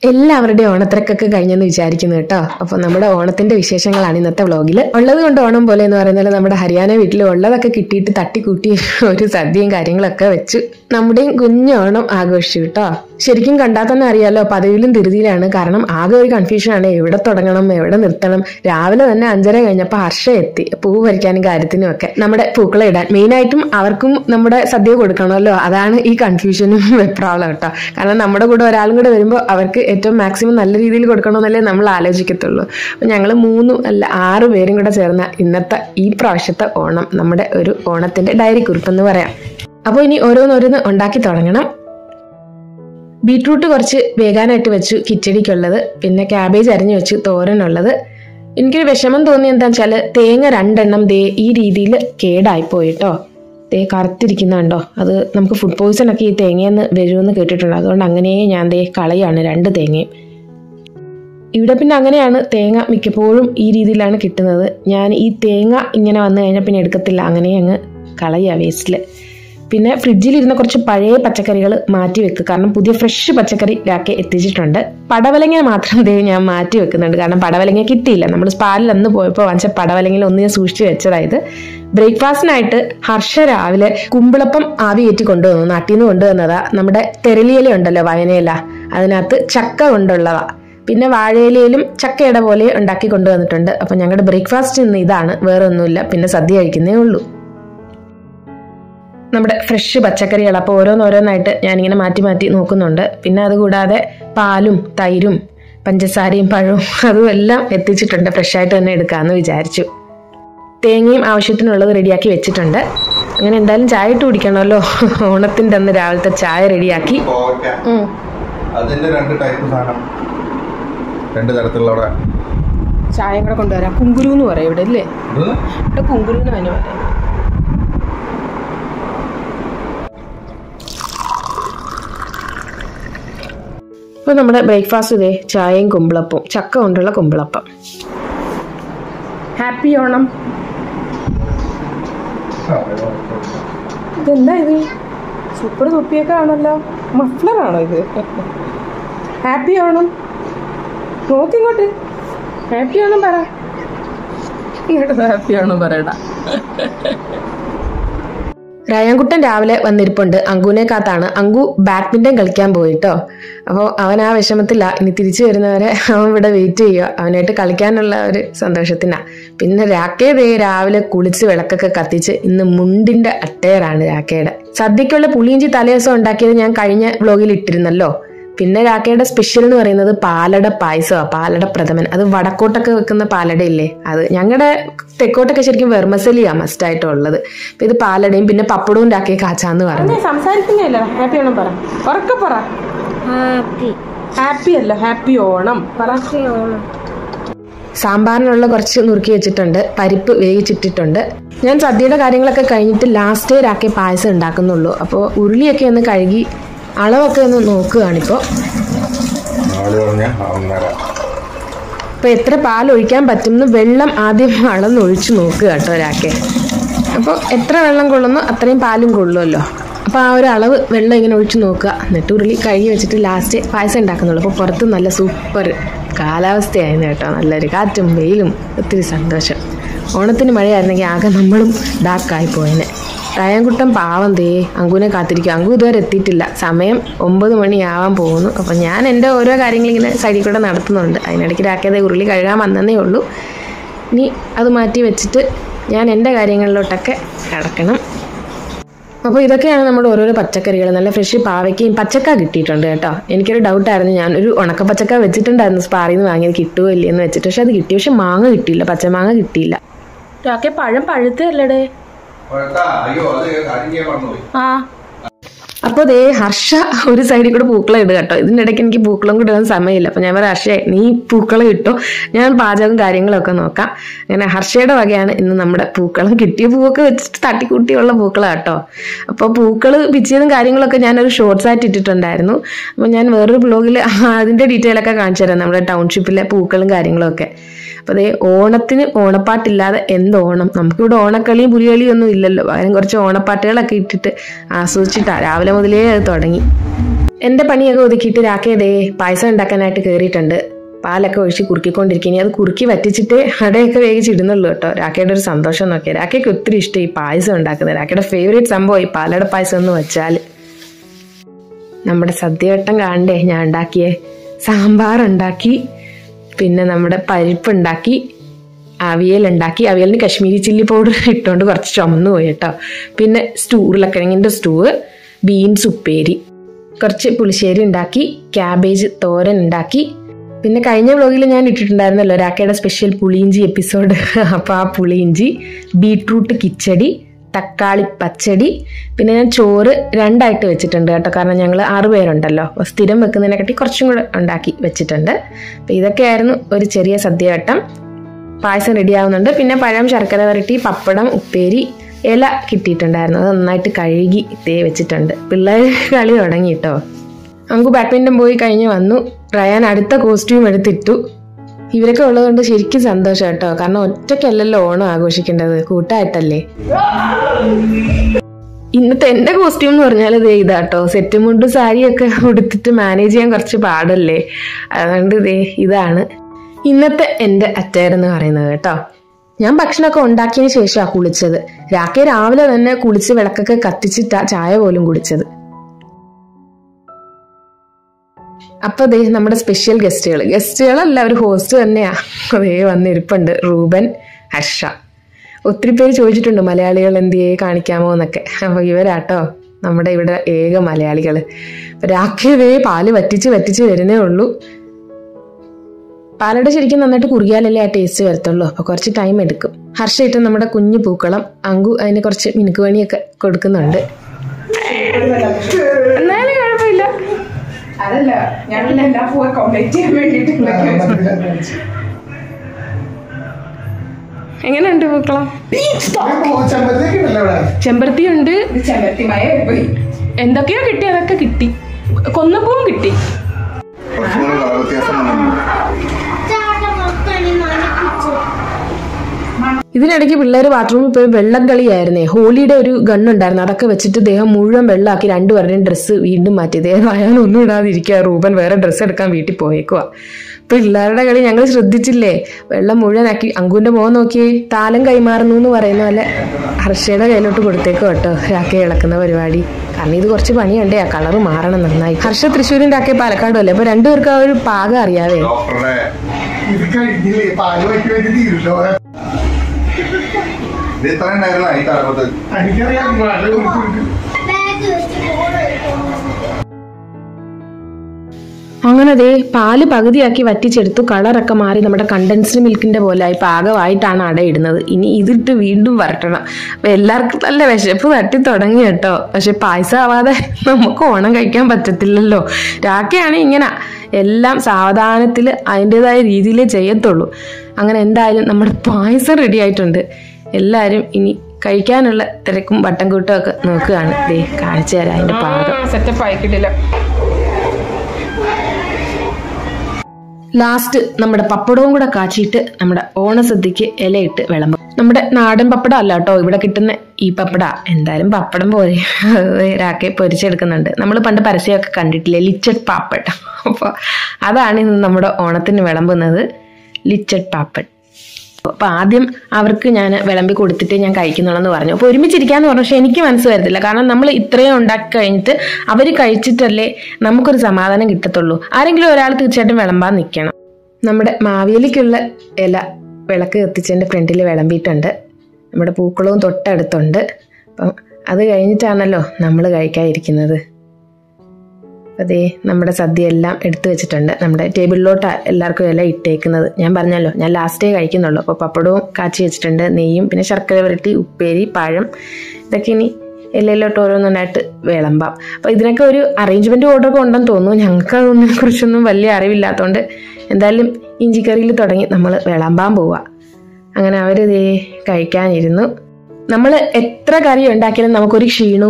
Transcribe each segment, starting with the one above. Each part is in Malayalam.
എല്ലാവരുടെയും ഓണത്തിരക്കൊക്കെ കഴിഞ്ഞെന്ന് വിചാരിക്കുന്നു കേട്ടോ. അപ്പോൾ നമ്മുടെ ഓണത്തിന്റെ വിശേഷങ്ങളാണ് ഇന്നത്തെ വ്ളോഗിൽ ഉള്ളത്. കൊണ്ട് ഓണം പോലെ എന്ന് പറയുന്നത് നമ്മുടെ ഹരിയാന വീട്ടിൽ ഉള്ളതൊക്കെ കിട്ടിയിട്ട് തട്ടിക്കൂട്ടി ഒരു സദ്യയും കാര്യങ്ങളൊക്കെ വെച്ച് നമ്മുടെയും കുഞ്ഞോണം ആഘോഷിച്ചു കേട്ടോ. ശരിക്കും കണ്ടാൽ തന്നെ അറിയാലോ, പതിവിലും ധൃതിയിലാണ്. കാരണം ആകെ ഒരു കൺഫ്യൂഷനാണ്, എവിടെ തുടങ്ങണം എവിടെ നിർത്തണം. രാവിലെ തന്നെ 5:30 കഴിഞ്ഞപ്പോൾ ഹർഷ എത്തി പൂവ് പറിക്കാനും കാര്യത്തിനും ഒക്കെ നമ്മുടെ പൂക്കളെ ഇടാൻ. മെയിനായിട്ടും അവർക്കും നമ്മുടെ സദ്യ കൊടുക്കണമല്ലോ, അതാണ് ഈ കൺഫ്യൂഷനും വെപ്രാളം കേട്ടോ. കാരണം നമ്മുടെ കൂടെ ഒരാളും കൂടെ വരുമ്പോൾ അവർക്ക് ഏറ്റവും മാക്സിമം നല്ല രീതിയിൽ കൊടുക്കണമെന്നല്ലേ നമ്മൾ ആലോചിക്കത്തുള്ളൂ. അപ്പം ഞങ്ങൾ 6 പേരും കൂടെ ചേർന്ന ഇന്നത്തെ ഈ പ്രാവശ്യത്തെ ഓണം നമ്മുടെ ഒരു ഓണത്തിന്റെ ഡയറി കുറിപ്പെന്ന് പറയാം. അപ്പോൾ ഇനി ഓരോന്നോരോന്ന് ഉണ്ടാക്കി തുടങ്ങണം. ബീട്രൂട്ട് കുറച്ച് വേഗാനായിട്ട് വെച്ചു കിച്ചടിക്കുള്ളത്, പിന്നെ ക്യാബേജ് അരിഞ്ഞു വെച്ചു തോരനുള്ളത്. എനിക്കൊരു വിഷമം തോന്നി എന്താണെന്ന് വെച്ചാൽ തേങ്ങ 2 എണ്ണം ഈ രീതിയിൽ കേടായിപ്പോയി കേട്ടോ. കറുത്തിരിക്കുന്നുണ്ടോ, അത് നമുക്ക് ഫുഡ് പോയ്സൺ ഒക്കെ ഈ തേങ്ങയെന്ന് വരുമെന്ന് കേട്ടിട്ടുണ്ട്. അതുകൊണ്ട് അങ്ങനെ ഞാൻ കളയാണ് 2 തേങ്ങയും. ഇവിടെ പിന്നെ അങ്ങനെയാണ്, തേങ്ങ മിക്കപ്പോഴും ഈ രീതിയിലാണ് കിട്ടുന്നത്. ഞാൻ ഈ തേങ്ങ ഇങ്ങനെ വന്നു കഴിഞ്ഞാൽ പിന്നെ എടുക്കത്തില്ല, അങ്ങനെ അങ്ങ് കളയുക വേസ്റ്റിൽ. പിന്നെ ഫ്രിഡ്ജിലിരുന്ന കുറച്ച് പഴയ പച്ചക്കറികൾ മാറ്റി വെക്കുക, കാരണം പുതിയ ഫ്രഷ് പച്ചക്കറി രാക്കെ എത്തിച്ചിട്ടുണ്ട്. പടവലങ്ങ മാത്രം ഞാൻ മാറ്റി വെക്കുന്നുണ്ട്, കാരണം പടവലങ്ങ കിട്ടിയില്ല. നമ്മൾ സ്പാലിൽ അന്ന് പോയപ്പോൾ വാങ്ങിച്ച പടവലങ്ങയിൽ ഒന്ന് ഞാൻ സൂക്ഷിച്ചു വെച്ചതായത്. ബ്രേക്ക്ഫാസ്റ്റിനായിട്ട് ഹർഷ രാവിലെ കുമ്പിളപ്പം ആവി കയറ്റി കൊണ്ടുവന്നു, നാട്ടിൽ നിന്ന് കൊണ്ടുവന്നതാ. നമ്മുടെ തെരളിയില ഉണ്ടല്ലോ, വയനയില, അതിനകത്ത് ചക്ക കൊണ്ടുള്ളതാ. പിന്നെ വാഴയിലയിലും ചക്കയുടെ പോലെ ഉണ്ടാക്കി കൊണ്ടുവന്നിട്ടുണ്ട്. അപ്പം ഞങ്ങളുടെ ബ്രേക്ക്ഫാസ്റ്റ് ഇന്ന് ഇതാണ്, വേറെ ഒന്നുമില്ല. പിന്നെ സദ്യ കഴിക്കുന്നേ ഉള്ളൂ. നമ്മുടെ ഫ്രഷ് പച്ചക്കറികൾ അപ്പോൾ ഓരോന്നോരോന്നായിട്ട് ഞാനിങ്ങനെ മാറ്റി മാറ്റി നോക്കുന്നുണ്ട്. പിന്നെ അതുകൂടാതെ പാലും തൈരും പഞ്ചസാരയും പഴവും അതും എല്ലാം എത്തിച്ചിട്ടുണ്ട്. ഫ്രഷായിട്ട് തന്നെ എടുക്കാമെന്ന് വിചാരിച്ചു. തേങ്ങയും ആവശ്യത്തിനുള്ളത് റെഡിയാക്കി വെച്ചിട്ടുണ്ട്. അങ്ങനെ എന്തായാലും ചായ ഇട്ട് കുടിക്കണമല്ലോ, ഓണത്തിൻ്റെ അന്ന് രാവിലത്തെ ചായ റെഡിയാക്കി. അതിന്റെ 2 ടൈപ്പ് സാധനം, 2 തരത്തിലുള്ള ചായ കൂടെ കൊണ്ടുവരാം. കുങ്കുരു എന്ന് പറയും ഇവിടെ അല്ലേ, ഇവിടെ കുങ്കുരു എന്ന് തന്നെ പറയാം. അപ്പോൾ നമ്മുടെ ബ്രേക്ക്ഫാസ്റ്റ് ചായയും കുമ്പിളപ്പവും, ചക്ക കൊണ്ടുള്ള കുമ്പിളപ്പം. ഹാപ്പി ഓണം. ഇതെന്താ ഇത്, സൂപ്പർ തൊപ്പിയൊക്കെ ആണല്ലോ, മഫ്ലറാണോ ഇത്? ഹാപ്പി ഓണം. നോക്കിങ്ങോട്ട്, ഹാപ്പി ഓണം പറ. ഇങ്ങോട്ട് ഹാപ്പി ഓണം പറയടാ. രായാൻകുട്ടൻ രാവിലെ വന്നിരിപ്പുണ്ട്, അങ്കുവിനെ കാത്താണ്. അങ്കു ബാഡ്മിന്റൺ കളിക്കാൻ പോയിട്ടോ. അപ്പോൾ അവൻ ആ വിഷമത്തില്ല, ഇനി തിരിച്ചു വരുന്നവരെ അവൻ ഇവിടെ വെയിറ്റ് ചെയ്യുക, അവനായിട്ട് കളിക്കാനുള്ള ഒരു സന്തോഷത്തിനാണ്. പിന്നെ രാക്കേ രാവിലെ കുളിച്ച് വിളക്കൊക്കെ കത്തിച്ച് ഇന്ന് മുണ്ടിന്റെ അട്ടയറാണ് രാക്കയുടെ. സദ്യക്കുള്ള പുളിയിഞ്ചി തലേദിവസം ഉണ്ടാക്കിയത് ഞാൻ കഴിഞ്ഞ വ്ലോഗിൽ ഇട്ടിരുന്നല്ലോ. പിന്നെ രാക്കയുടെ സ്പെഷ്യൽ എന്ന് പറയുന്നത് പാലട പായസമാണ്, പാലട പ്രഥമൻ. അത് വടക്കോട്ടൊക്കെ വെക്കുന്ന പാലട ഇല്ലേ, അത്. ഞങ്ങളുടെ തെക്കോട്ടൊക്കെ ശരിക്കും വെർമസലിയാ മസ്റ്റായിട്ടുള്ളത്. ഇത് പാലടയും പിന്നെ പപ്പടവും രാക്കയെ കാച്ചാന്ന് പറഞ്ഞു. സംസാരിക്കുന്നല്ലോ, ഹാപ്പി ഓണം പറ, ഉറക്കെ പറ. ഹാപ്പി അല്ല, ഹാപ്പി ഓണം പറ. സാമ്പാറിനുള്ള കുറച്ച് നുറുക്കി വെച്ചിട്ടുണ്ട്, പരിപ്പ് വേവിച്ചിട്ടിട്ടുണ്ട്. ഞാൻ സദ്യയുടെ കാര്യങ്ങളൊക്കെ കഴിഞ്ഞിട്ട് ലാസ്റ്റ് രാക്കെ പായസം ഉണ്ടാക്കുന്നുള്ളൂ. അപ്പോൾ ഉരുളിയൊക്കെ ഒന്ന് കഴുകി അളവൊക്കെ ഒന്ന് നോക്കുകയാണിപ്പോൾ. അപ്പോൾ എത്ര പാൽ ഒഴിക്കാൻ പറ്റുമെന്ന് വെള്ളം ആദ്യം അളന്നൊഴിച്ച് നോക്കുക കേട്ടോ രാക്കെ. അപ്പോൾ എത്ര വെള്ളം കൊള്ളുന്നു അത്രയും പാലും കൊള്ളുമല്ലോ. അപ്പോൾ ആ ഒരു അളവ് വെള്ളം ഇങ്ങനെ ഒഴിച്ച് നോക്കുക. എന്നിട്ട് ഉരുളി കഴുകി വെച്ചിട്ട് ലാസ്റ്റ് പായസം ഉണ്ടാക്കുന്നുള്ളൂ. അപ്പോൾ പുറത്ത് നല്ല സൂപ്പർ കാലാവസ്ഥയായിരുന്നു കേട്ടോ, നല്ലൊരു കാറ്റും വെയിലും, ഒത്തിരി സന്തോഷം. ഓണത്തിന് മഴയായിരുന്നെങ്കിൽ ആകെ നമ്മളും ഡാർക്കായി പോയേനെ. രായാൻകുട്ടൻ പാവം അങ്കുവിനെ കാത്തിരിക്കും. അങ്കു ഇതുവരെ എത്തിയിട്ടില്ല, സമയം 9 മണിയാവാൻ പോകുന്നു. അപ്പം ഞാൻ എൻ്റെ ഓരോ കാര്യങ്ങളിങ്ങനെ സൈഡിൽ കൂടെ നടത്തുന്നുണ്ട്. അതിനിടയ്ക്ക് രാക്കേതെ ഉരുളി കഴുകാൻ വന്നതേ ഉള്ളൂ. ഇനി അത് മാറ്റി വെച്ചിട്ട് ഞാൻ എൻ്റെ കാര്യങ്ങളിലോട്ടൊക്കെ കിടക്കണം. അപ്പോൾ ഇതൊക്കെയാണ് നമ്മുടെ ഓരോരോ പച്ചക്കറികൾ. നല്ല ഫ്രഷ് പാവയ്ക്കയും പച്ചക്ക കിട്ടിയിട്ടുണ്ട് കേട്ടോ. എനിക്കൊരു ഡൗട്ടായിരുന്നു, ഞാനൊരു ഉണക്ക പച്ചക്ക വെച്ചിട്ടുണ്ടായിരുന്നു സ്പാറിൽ നിന്ന് വാങ്ങിയത്, കിട്ടുമോ ഇല്ലയെന്ന് വെച്ചിട്ട്. പക്ഷെ അത് കിട്ടി, പക്ഷെ മാങ്ങ കിട്ടിയില്ല, പച്ചമാങ്ങ കിട്ടിയില്ല. രാക്കെ പഴം പഴുത്തല്ലേ? ആ. അപ്പോൾ ഹർഷ ഒരു സൈഡിൽ കൂടെ പൂക്കളം ഇടുക കേട്ടോ. ഇതിൻ്റെ ഇടയ്ക്ക് എനിക്ക് പൂക്കളം കൂടെ ഇടാൻ സമയമില്ല. അപ്പോൾ ഞാൻ പറയാം, ഹർഷേ നീ പൂക്കളം ഇട്ടോ, ഞാൻ പാചകവും കാര്യങ്ങളൊക്കെ നോക്കാം. അങ്ങനെ ഹർഷയുടെ വകയാണ് ഇന്ന് നമ്മുടെ പൂക്കളം. കിട്ടിയ പൂവൊക്കെ വെച്ചിട്ട് തട്ടിക്കൂട്ടിയുള്ള പൂക്കളം കേട്ടോ. അപ്പോൾ പൂക്കൾ പിച്ചിയതും കാര്യങ്ങളൊക്കെ ഞാനൊരു ഷോർട്സ് ആയിട്ട് ഇട്ടിട്ടുണ്ടായിരുന്നു. അപ്പോൾ ഞാൻ വേറൊരു ബ്ലോഗിൽ അതിൻ്റെ ഡീറ്റെയിൽ ഒക്കെ കാണിച്ചു തരാം, നമ്മുടെ ടൗൺഷിപ്പിലെ പൂക്കളും കാര്യങ്ങളും ഒക്കെ. അപ്പോൾ ഓണത്തിന് ഓണപ്പാട്ടില്ലാതെ എന്തോണം? നമുക്കിവിടെ ഓണക്കളിയും പുലികളിയും ഒന്നും ഇല്ലല്ലോ. പകരം കുറച്ച് ഓണപ്പാട്ടുകളൊക്കെ ഇട്ടിട്ട് ആസ്വദിച്ചിട്ടാണ് രാവിലെ മുതലേ അത് തുടങ്ങി. എൻ്റെ പണിയൊക്കെ ഒതുക്കിയിട്ട് രാക്കേതേ പായസം ഉണ്ടാക്കാനായിട്ട് കയറിയിട്ടുണ്ട്. പാലൊക്കെ ഒഴിച്ച് കുറുക്കിക്കൊണ്ടിരിക്കുക. അത് കുറുക്കി വറ്റിച്ചിട്ട് അടയൊക്കെ വേവിച്ചിടുന്നുള്ളൂ കേട്ടോ. രാക്കയുടെ ഒരു സന്തോഷം നോക്കിയാൽ. രാക്കയ്ക്ക് ഒത്തിരി ഇഷ്ടം ഈ പായസം ഉണ്ടാക്കുന്നത്. രാക്കയുടെ ഫേവറേറ്റ് സംഭവം ഈ പാലട പായസം എന്ന് വെച്ചാൽ. നമ്മുടെ സദ്യവട്ടം കാണണ്ടേ ഞാൻ ഉണ്ടാക്കിയേ. സാമ്പാർ ഉണ്ടാക്കി, പിന്നെ നമ്മുടെ പരിപ്പുണ്ടാക്കി, അവിയലുണ്ടാക്കി. അവിയലിന് കശ്മീരി ചില്ലി പൗഡർ ഇട്ടുകൊണ്ട് കുറച്ച് ചുമന്നു പോയി കേട്ടോ. പിന്നെ ഉരുളക്കിഴങ്ങിൻ്റെ സ്റ്റൂവ്, ബീൻസ് ഉപ്പേരി, കുറച്ച് പുളിശ്ശേരി ഉണ്ടാക്കി, ക്യാബേജ് തോരൻ ഉണ്ടാക്കി. പിന്നെ കഴിഞ്ഞ വ്ലോഗിൽ ഞാൻ ഇട്ടിട്ടുണ്ടായിരുന്നല്ലോ രാക്കയുടെ സ്പെഷ്യൽ പുളിയിഞ്ചി എപ്പിസോഡ്. അപ്പോൾ ആ പുളിയിഞ്ചി, ബീട്രൂട്ട് കിച്ചടി, തക്കാളി പച്ചടി. പിന്നെ ഞാൻ ചോറ് 2 വെച്ചിട്ടുണ്ട് കേട്ടോ. കാരണം ഞങ്ങൾ 6 പേരുണ്ടല്ലോ. അപ്പോൾ സ്ഥിരം വെക്കുന്നതിനെക്കാട്ടി കുറച്ചും കൂടെ ഉണ്ടാക്കി വെച്ചിട്ടുണ്ട്. അപ്പോൾ ഇതൊക്കെയായിരുന്നു ഒരു ചെറിയ സദ്യവട്ടം. പായസം റെഡിയാവുന്നുണ്ട്. പിന്നെ പഴം, ശർക്കര വരട്ടി, പപ്പടം, ഉപ്പേരി, ഇല കിട്ടിയിട്ടുണ്ടായിരുന്നു. അത് നന്നായിട്ട് കഴുകി വെച്ചിട്ടുണ്ട്. പിള്ളേർ കളി തുടങ്ങി കേട്ടോ. നമുക്ക് ബാഡ്മിൻ്റൺ പോയി കഴിഞ്ഞ് വന്നു. റയാൻ അടുത്ത കോസ്റ്റ്യൂം എടുത്തിട്ടു. ഇവരൊക്കെ ഉള്ളതുകൊണ്ട് ശരിക്കും സന്തോഷം കേട്ടോ. കാരണം ഒറ്റയ്ക്കല്ലല്ലോ ഓണം ആഘോഷിക്കേണ്ടത്, കൂട്ടായിട്ടല്ലേ. ഇന്നത്തെ എൻ്റെ കോസ്റ്റ്യൂം എന്ന് പറഞ്ഞാൽ ഇതാട്ടോ. സെറ്റ് മുണ്ടും സാരിയൊക്കെ ഉടുത്തിട്ട് മാനേജ് ചെയ്യാൻ കുറച്ച് പാടല്ലേ. അതുകൊണ്ട് ഇതാണ് ഇന്നത്തെ എൻ്റെ അറ്റയർ എന്ന് പറയുന്നത് കേട്ടോ. ഞാൻ ഭക്ഷണമൊക്കെ ഉണ്ടാക്കിയതിന് ശേഷമാണ് കുളിച്ചത്. രാക്കെ രാവിലെ തന്നെ കുളിച്ച് വിളക്കൊക്കെ കത്തിച്ചിട്ടാ ചായ പോലും കുടിച്ചത്. അപ്പൊ നമ്മുടെ സ്പെഷ്യൽ ഗസ്റ്റുകളല്ല, ഒരു ഹോസ്റ്റ് തന്നെയാ. വന്നിരിപ്പുണ്ട്. റൂബൻ, ഹർഷ. ഒത്തിരി പേര് ചോദിച്ചിട്ടുണ്ട് മലയാളികൾ എന്തിയെ കാണിക്കാമോ എന്നൊക്കെ. അപ്പൊ ഇവരാട്ടോ നമ്മുടെ ഇവിടെ ഏക മലയാളികൾ. രാക്കെ പാല് വറ്റിച്ച് വരുന്നേ ഉള്ളൂ. പാലട ശരിക്കും നന്നായിട്ട് കുറുകിയാലല്ലേ ആ ടേസ്റ്റ് വരത്തുള്ളൂ. അപ്പൊ കുറച്ച് ടൈം എടുക്കും. ഹർഷ ഇട്ട് നമ്മുടെ കുഞ്ഞു പൂക്കളം. അങ്കു അതിന് കുറച്ച് മിനുക്ക് പണിയൊക്കെ കൊടുക്കുന്നുണ്ട്. എന്നാലും കുഴപ്പമില്ല. അതല്ല ഞങ്ങൾ എല്ലാ പൂവെ കംപ്ലീറ്റ് ചെയ്യാൻ വേണ്ടിട്ട്. എങ്ങനെയുണ്ട് പൂക്കളം? ചെമ്പരത്തി ഉണ്ട്, ചെമ്പരത്തിമായ എന്തൊക്കെയോ കിട്ടി. അതൊക്കെ കിട്ടി. കൊന്നപ്പൂവും കിട്ടി. ഇതിനിടയ്ക്ക് പിള്ളേർ ബാത്റൂമിൽ പോയി വെള്ളം കളിയായിരുന്നേ. ഹോളിയുടെ ഒരു ഗണ്ണുണ്ടായിരുന്നു. അതൊക്കെ വെച്ചിട്ട് ദേഹം മുഴുവൻ വെള്ളമാക്കി 2 പേരുടെയും ഡ്രസ്സ് വീണ്ടും മാറ്റി. ദേഹം അയാളൊന്നും ഇടാതിരിക്കുക. റൂബൻ വേറെ ഡ്രസ്സ് എടുക്കാൻ വീട്ടിൽ പോയേക്കുക. പിള്ളേരുടെ കളി ഞങ്ങൾ ശ്രദ്ധിച്ചില്ലേ. വെള്ളം മുഴുവനാക്കി. അങ്കുവിന്റെ മുഖം നോക്കി താലം കൈമാറുന്നു എന്ന് പറയുന്ന പോലെ ഹർഷയുടെ കയ്യിലോട്ട് കൊടുത്തേക്കോ കേട്ടോ രാക്കെ ഇളക്കുന്ന പരിപാടി. കാരണം ഇത് കുറച്ച് പണിയുണ്ടേ. ആ കളറ് മാറണം നന്നായി. ഹർഷ തൃശ്ശൂരും രാക്കെ പാലക്കാടും അല്ലേ. അപ്പൊ 2 പേർക്ക് ആ ഒരു പാകം അറിയാവേ. അങ്ങനെ പാല് പകുതിയാക്കി വറ്റിച്ചെടുത്തു. കളറൊക്കെ മാറി നമ്മുടെ കണ്ടൻസ്ഡ് മിൽക്കിന്റെ പോലെ പാകമായിട്ടാണ് അടയിടുന്നത്. ഇനി ഇതിട്ട് വീണ്ടും വരട്ടണം. അപ്പൊ എല്ലാവർക്കും നല്ല വിശപ്പ് തട്ടി തുടങ്ങി കേട്ടോ. പക്ഷെ പായസം ആവാതെ നമുക്ക് ഓണം കഴിക്കാൻ പറ്റത്തില്ലല്ലോ. രാക്കയാണ് ഇങ്ങനെ എല്ലാം സാവധാനത്തിൽ അതിൻ്റെതായ രീതിയിലേ ചെയ്യത്തുള്ളൂ. അങ്ങനെ എന്തായാലും നമ്മുടെ പായസം റെഡി ആയിട്ടുണ്ട്. എല്ലാവരും ഇനി കഴിക്കാനുള്ള തിരക്കും വട്ടം കൂട്ടും ഒക്കെ നോക്കുകയാണ്. കാണിച്ചു തരാം അതിന്റെ പാകം. സെറ്റപ്പ് ആയിക്കിട്ടില്ല. ലാസ്റ്റ് നമ്മുടെ പപ്പടവും കൂടെ കാച്ചിയിട്ട് നമ്മുടെ ഓണസദ്യക്ക് ഇലയിട്ട് വിളമ്പും. നമ്മുടെ നാടൻ പപ്പടം അല്ല കേട്ടോ ഇവിടെ കിട്ടുന്ന ഈ പപ്പട. എന്തായാലും പപ്പടം പോലെ രാക്കെ പൊരിച്ചെടുക്കുന്നുണ്ട്. നമ്മൾ പണ്ട് പരസ്യമൊക്കെ കണ്ടിട്ടില്ലേ, ലിച്ചഡ് പാപ്പഡ്. അപ്പോൾ അതാണ് ഇന്ന് നമ്മുടെ ഓണത്തിന് വിളമ്പുന്നത്, ലിച്ചഡ് പാപ്പഡ്. അപ്പോൾ ആദ്യം അവർക്ക് ഞാൻ വിളമ്പി കൊടുത്തിട്ട് ഞാൻ കഴിക്കുന്നുള്ളെന്ന് പറഞ്ഞു. അപ്പോൾ ഒരുമിച്ചിരിക്കാന്ന് പറഞ്ഞു. പക്ഷെ എനിക്ക് മനസ്സ് വരത്തില്ല. കാരണം നമ്മൾ ഇത്രയും ഉണ്ടാക്കി കഴിഞ്ഞിട്ട് അവർ കഴിച്ചിട്ടല്ലേ നമുക്കൊരു സമാധാനം കിട്ടത്തുള്ളൂ. ആരെങ്കിലും ഒരാൾ തീർച്ചയായിട്ടും വിളമ്പാൻ നിൽക്കണം. നമ്മുടെ മാവേലിക്കുള്ള ഇല വിളക്ക് കത്തിച്ചതിൻ്റെ ഫ്രണ്ടിൽ വിളമ്പിയിട്ടുണ്ട്. നമ്മുടെ പൂക്കളവും തൊട്ടടുത്തുണ്ട്. അപ്പം അത് കഴിഞ്ഞിട്ടാണല്ലോ നമ്മൾ കഴിക്കാതിരിക്കുന്നത്. അതേ നമ്മുടെ സദ്യ എല്ലാം എടുത്തു വെച്ചിട്ടുണ്ട്. നമ്മുടെ ടേബിളിലോട്ട് എല്ലാവർക്കും ഇല ഇട്ടേക്കുന്നത്. ഞാൻ പറഞ്ഞല്ലോ ഞാൻ ലാസ്റ്റേ കഴിക്കുന്നുള്ളൂ. അപ്പോൾ പപ്പടവും കാച്ചി വെച്ചിട്ടുണ്ട്, നെയ്യും, പിന്നെ ശർക്കര വരട്ടി, ഉപ്പേരി, പഴം. ഇതൊക്കെ ഇനി ഇലയിലോട്ട് ഓരോന്നൊന്നായിട്ട് വിളമ്പാം. അപ്പോൾ ഇതിനൊക്കെ ഒരു അറേഞ്ച്മെൻറ്റ് ഓർഡറൊക്കെ ഉണ്ടെന്ന് തോന്നുന്നു. ഞങ്ങൾക്ക് അതൊന്നിനെ കുറിച്ചൊന്നും വലിയ അറിവില്ലാത്തതുകൊണ്ട് എന്തായാലും ഇഞ്ചിക്കറിയിൽ തുടങ്ങി നമ്മൾ വിളമ്പാൻ പോവുക. അങ്ങനെ അവർ കഴിക്കാനിരുന്നു. നമ്മൾ എത്ര കറി ഉണ്ടാക്കിയാലും നമുക്കൊരു ക്ഷീണവും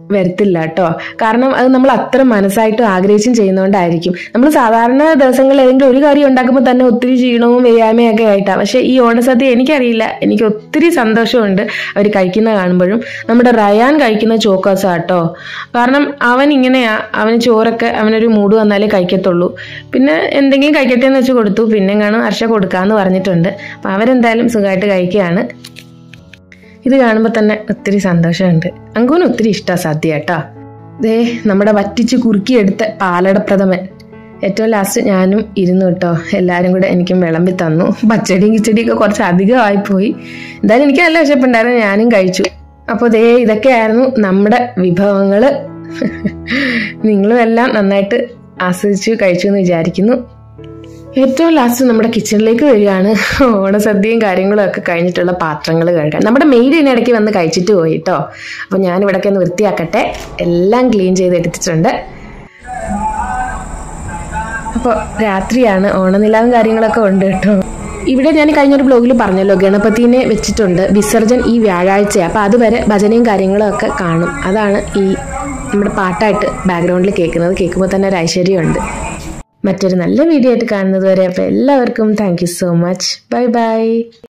വരത്തില്ല കേട്ടോ. കാരണം അത് നമ്മൾ അത്ര മനസ്സായിട്ടും ആഗ്രഹിച്ചും ചെയ്യുന്നതുകൊണ്ടായിരിക്കും. നമ്മൾ സാധാരണ ദിവസങ്ങളിൽ ഏതെങ്കിലും ഒരു കാര്യം ഉണ്ടാക്കുമ്പോൾ തന്നെ ഒത്തിരി ക്ഷീണവും വ്യായാമയൊക്കെ ആയിട്ടാണ്. പക്ഷെ ഈ ഓണസദ്യ എനിക്കറിയില്ല, എനിക്ക് ഒത്തിരി സന്തോഷമുണ്ട് അവർ കഴിക്കുന്ന കാണുമ്പോഴും. നമ്മുടെ റയാൻ കഴിക്കുന്ന ചോക്കോസാ കേട്ടോ. കാരണം അവൻ ഇങ്ങനെയാ, അവന് ചോറൊക്കെ അവനൊരു മൂഡ് വന്നാലേ കഴിക്കത്തുള്ളൂ. പിന്നെ എന്തെങ്കിലും കഴിക്കട്ടെ എന്ന് വെച്ച് കൊടുത്തു, പിന്നെ കാണും ഹർഷ കൊടുക്കാമെന്ന് പറഞ്ഞിട്ടുണ്ട്. അപ്പം അവരെന്തായാലും സുഖമായിട്ട് കഴിക്കുകയാണ്. ഇത് കാണുമ്പോൾ തന്നെ ഒത്തിരി സന്തോഷമുണ്ട്. അങ്കുവിന് ഒത്തിരി ഇഷ്ടമാണ് സദ്യ കേട്ടോ. ദേ നമ്മുടെ വറ്റിച്ച് കുറുക്കിയെടുത്ത പാലട പ്രഥമൻ. ഏറ്റവും ലാസ്റ്റ് ഞാനും ഇരുന്നു കേട്ടോ. എല്ലാവരും കൂടെ എനിക്കും വിളമ്പി തന്നു. പച്ചടിയും കിച്ചടിയൊക്കെ കുറച്ച് അധികമായിപ്പോയി. എന്തായാലും എനിക്ക് നല്ല വിശപ്പുണ്ടായിരുന്നു, ഞാനും കഴിച്ചു. അപ്പോൾ ദേ ഇതൊക്കെയായിരുന്നു നമ്മുടെ വിഭവങ്ങൾ. നിങ്ങളും എല്ലാം നന്നായിട്ട് ആസ്വദിച്ചു കഴിച്ചു എന്ന് വിചാരിക്കുന്നു. ഏറ്റവും ലാസ്റ്റ് നമ്മുടെ കിച്ചണിലേക്ക് വരികയാണ്. ഓണസദ്യയും കാര്യങ്ങളും ഒക്കെ കഴിഞ്ഞിട്ടുള്ള പാത്രങ്ങൾ കഴുകാൻ. നമ്മുടെ മെയ്ഡ് ഇതിനിടയ്ക്ക് വന്ന് കഴിച്ചിട്ട് പോയി കേട്ടോ. അപ്പോൾ ഞാനിവിടെയൊക്കെ ഒന്ന് വൃത്തിയാക്കട്ടെ. എല്ലാം ക്ലീൻ ചെയ്തെടുത്തിട്ടുണ്ട്. അപ്പോൾ രാത്രിയാണ്, ഓണനിലാവും കാര്യങ്ങളൊക്കെ ഉണ്ട് കേട്ടോ. ഇവിടെ ഞാൻ കഴിഞ്ഞൊരു ബ്ലോഗിൽ പറഞ്ഞല്ലോ, ഗണപതിനെ വെച്ചിട്ടുണ്ട്. വിസർജൻ ഈ വ്യാഴാഴ്ചയാണ്. അപ്പോൾ അതുവരെ ഭജനയും കാര്യങ്ങളും ഒക്കെ കാണും. അതാണ് ഈ നമ്മുടെ പാട്ടായിട്ട് ബാക്ക്ഗ്രൗണ്ടിൽ കേൾക്കുന്നത്. കേൾക്കുമ്പോൾ തന്നെ ഒരു ഐശ്വര്യമുണ്ട്. മറ്റൊരു നല്ല വീഡിയോ ആയിട്ട് കാണുന്നത് വരെ അപ്പോൾ എല്ലാവർക്കും thank you so much. Bye by.